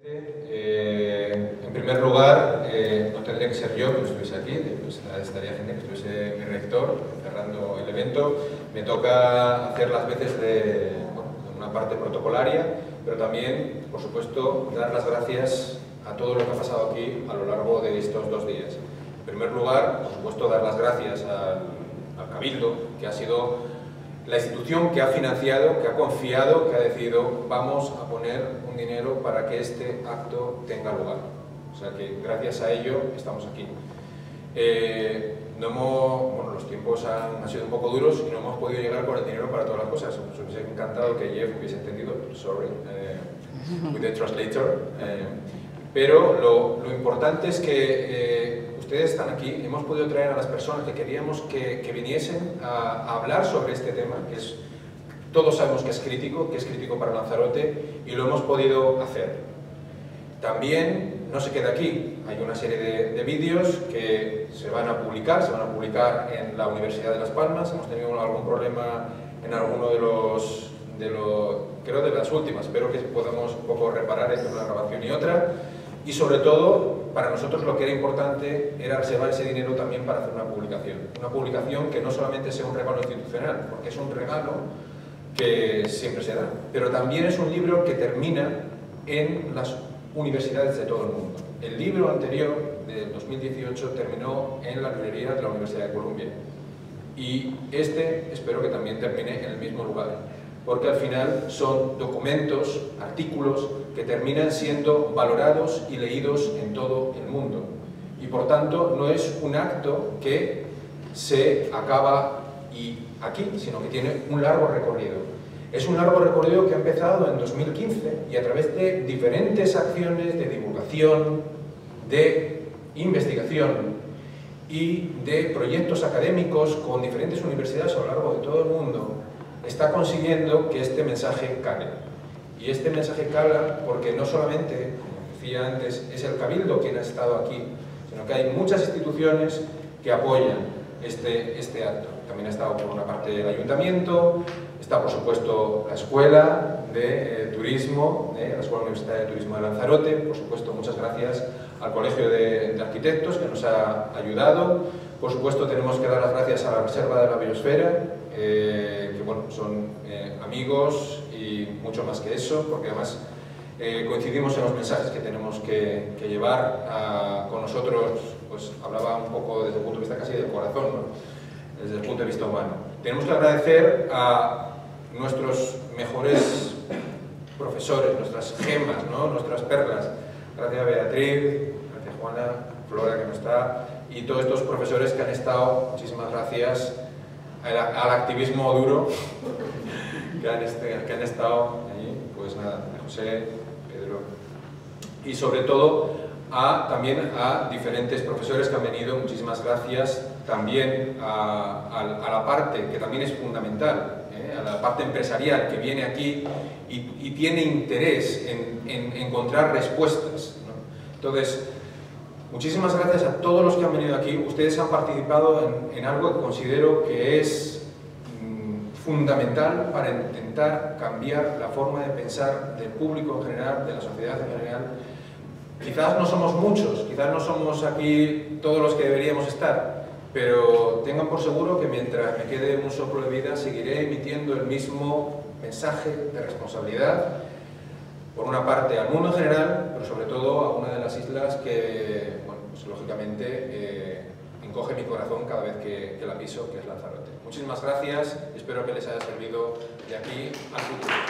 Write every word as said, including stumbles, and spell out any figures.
Eh, en primer lugar, eh, no tendría que ser yo que estuviese aquí, pues, estaría genial que estuviese mi rector cerrando el evento. Me toca hacer las veces de, bueno, de una parte protocolaria, pero también, por supuesto, dar las gracias a todo lo que ha pasado aquí a lo largo de estos dos días. En primer lugar, por supuesto, dar las gracias al, al Cabildo, que ha sido la institución que ha financiado, que ha confiado, que ha decidido vamos a poner un dinero para que este acto tenga lugar. O sea que gracias a ello estamos aquí. Eh, no hemos, bueno, los tiempos han, han sido un poco duros y no hemos podido llegar con el dinero para todas las cosas. Nos hubiese encantado que Jeff hubiese entendido, sorry, eh, with the translator. Eh, pero lo, lo importante es que eh, ustedes están aquí, hemos podido traer a las personas que queríamos que, que viniesen a, a hablar sobre este tema, que es, todos sabemos que es crítico, que es crítico para Lanzarote, y lo hemos podido hacer. También no se queda aquí, hay una serie de, de vídeos que se van a publicar, se van a publicar en la Universidad de Las Palmas. Hemos tenido algún problema en alguno de los, de los creo de las últimas, espero que podamos un poco reparar entre una grabación y otra. Y sobre todo, para nosotros lo que era importante era reservar ese dinero también para hacer una publicación. Una publicación que no solamente sea un regalo institucional, porque es un regalo que siempre se da, pero también es un libro que termina en las universidades de todo el mundo. El libro anterior, del dos mil dieciocho, terminó en la librería de la Universidad de Columbia. Y este espero que también termine en el mismo lugar, porque al final son documentos, artículos, que terminan siendo valorados y leídos en todo el mundo. Y por tanto no es un acto que se acaba y aquí, sino que tiene un largo recorrido. Es un largo recorrido que ha empezado en dos mil quince y a través de diferentes acciones de divulgación, de investigación y de proyectos académicos con diferentes universidades a lo largo de todo el mundo, está consiguiendo que este mensaje cale. Y este mensaje cala porque no solamente, como decía antes, es el Cabildo quien ha estado aquí, sino que hay muchas instituciones que apoyan este, este acto. También ha estado por una parte el Ayuntamiento, está por supuesto la Escuela de eh, Turismo, eh, la Escuela Universitaria de Turismo de Lanzarote, por supuesto muchas gracias al Colegio de, de Arquitectos que nos ha ayudado. Por supuesto tenemos que dar las gracias a la Reserva de la Biosfera, eh, que bueno, son eh, amigos y mucho más que eso, porque además eh, coincidimos en los mensajes que tenemos que, que llevar a, con nosotros. Pues hablaba un poco desde el punto de vista casi del corazón, ¿no? Desde el punto de vista humano. Tenemos que agradecer a nuestros mejores profesores, nuestras gemas, ¿no? Nuestras perlas. Gracias a Beatriz, gracias a Juana, Flora que no está, y todos estos profesores que han estado, muchísimas gracias al, al activismo duro que han, este, que han estado allí, pues nada, a José, Pedro, y sobre todo a, también a diferentes profesores que han venido, muchísimas gracias también a, a, a la parte que también es fundamental, ¿eh? A la parte empresarial que viene aquí y, y tiene interés en, en encontrar respuestas, ¿no? Entonces, muchísimas gracias a todos los que han venido aquí. Ustedes han participado en, en algo que considero que es mmm, fundamental para intentar cambiar la forma de pensar del público en general, de la sociedad en general. Quizás no somos muchos, quizás no somos aquí todos los que deberíamos estar, pero tengan por seguro que mientras me quede un soplo de vida seguiré emitiendo el mismo mensaje de responsabilidad, por una parte al mundo en general, pero sobre todo a una de las islas que, bueno, pues lógicamente eh, encoge mi corazón cada vez que, que la piso, que es Lanzarote. Muchísimas gracias y espero que les haya servido de aquí al futuro.